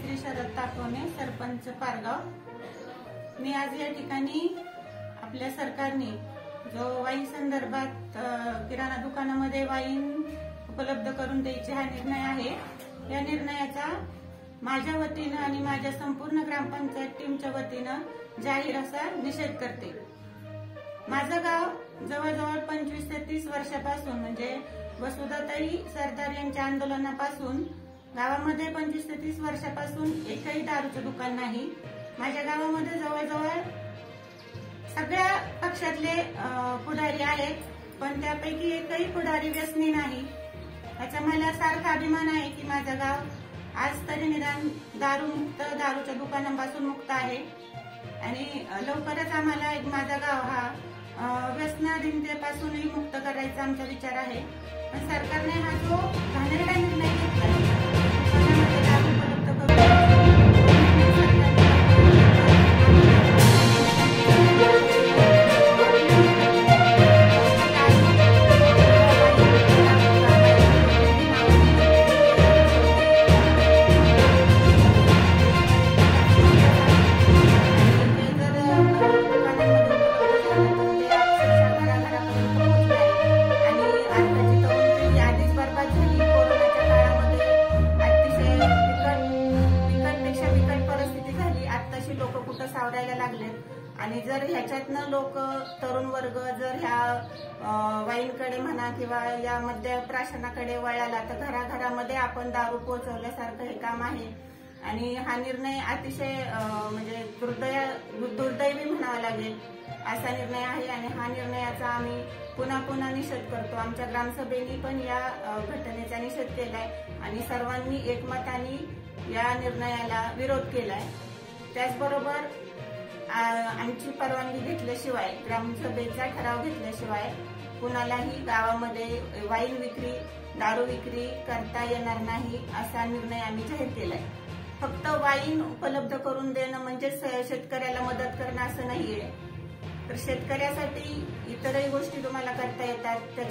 श्री शरद तापवणे, सरपंच पारगाव। मी आज या ठिकाणी आपल्या सरकारने जो वाईन संदर्भात किराणा दुकानामध्ये वाईन उपलब्ध करून द्यायचे हा निर्णय आहे, या निर्णयाचा माझ्या वतीनं आणि माझ्या संपूर्ण ग्रामपंचायत टीमच्या वतीनं जाहीर असा निषेध करते। माझं गाव जवळजवळ 25 ते 30 वर्षापासून म्हणजे वसुधाताई सरदार यांच्या आंदोलनापासून गावामध्ये 25 ते 30 वर्षापासून एकही दारूचं दुकान नाही। माझ्या गावामध्ये जवळजवळ सगळ्या पक्षातले पुढारी आहेत, पण त्यापैकी एकही पुढारी व्यसनी नाही। याचा मला सारखा अभिमान आहे की माझं गाव आज तरी निदान दारूच्या दुकानांपासून मुक्त आहे आणि लवकरच आम्हाला माझा गाव हा व्यसनाधीनतेपासूनही मुक्त करायचा आमचा विचार आहे। पण सरकारने हा जो घाणेरडा निर्णय घेतला दुकानामध्ये दारू उपलब्ध करून सावरायला लागलेत आणि जर ह्याच्यातनं लोक तरुण वर्ग जर ह्या वाईनकडे म्हणा किंवा या मद्यप्राशनाकडे वळाला तर घराघरामध्ये आपण दारू पोहोचवल्यासारखं हे काम आहे। आणि हा निर्णय अतिशय म्हणजे दुर्दैवी म्हणावा लागेल असा निर्णय आहे आणि हा निर्णयाचा आम्ही पुन्हा पुन्हा निषेध करतो। आमच्या ग्रामसभेने पण या घटनेचा निषेध केलाय आणि सर्वांनी एकमताने या निर्णयाला विरोध केलाय। त्याचबरोबर आमची परवानगी घेतल्याशिवाय ग्रामसभेचा ठराव घेतल्याशिवाय कुणालाही गावामध्ये वाईन विक्री दारू विक्री करता येणार नाही असा निर्णय आम्ही जाहीर केलाय। फक्त वाईन उपलब्ध करून देणं म्हणजे शेतकऱ्याला मदत करणं असं नाहीये, तर शेतकऱ्यासाठी इतरही गोष्टी तुम्हाला करता येतात।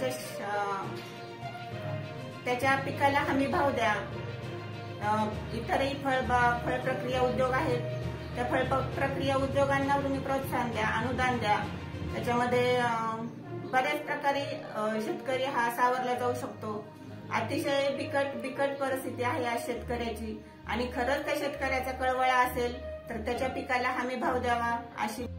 त्याच्या पिकाला हमी भाव द्या। इतरही फळ प्रक्रिया उद्योग आहेत, त्या फळ प्रक्रिया उद्योगांना तुम्ही प्रोत्साहन द्या, अनुदान द्या। त्याच्यामध्ये बऱ्याच प्रकारे शेतकरी हा सावरला जाऊ शकतो। अतिशय बिकट परिस्थिती आहे आज शेतकऱ्याची आणि खरंच त्या शेतकऱ्याचा कळवळा असेल तर त्याच्या पिकाला हमी भाव द्यावा अशी